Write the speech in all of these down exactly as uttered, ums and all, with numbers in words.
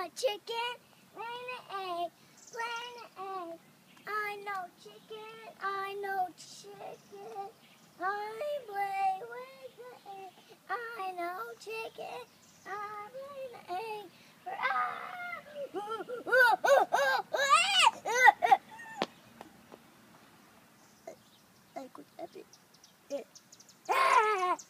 a chicken, laying an egg, laying an egg. I know chicken, I know chicken. I play with the egg. I know chicken, I lay the egg. For I... Like what's epic. Ah!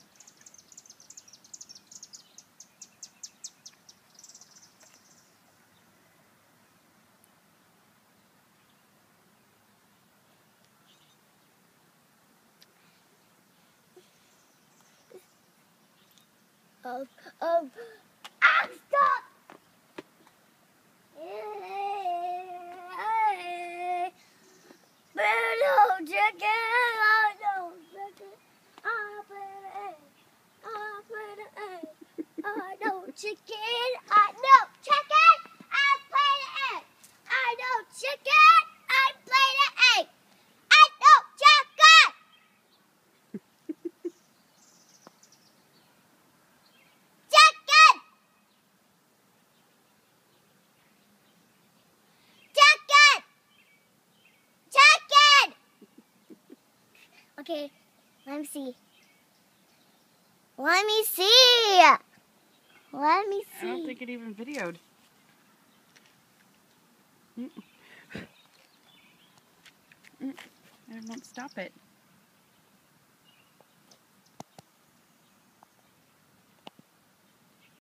Of, of, ah, stop! Little chicken, I know chicken, I play the egg, I play the egg, I know chicken, I know chicken, I play the egg, I know chicken, I play the egg, I know chicken! Chicken! Chicken! Chicken! Okay, let me see. Let me see. Let me see. I don't think it even videoed. Mm. Mm. I won't stop it.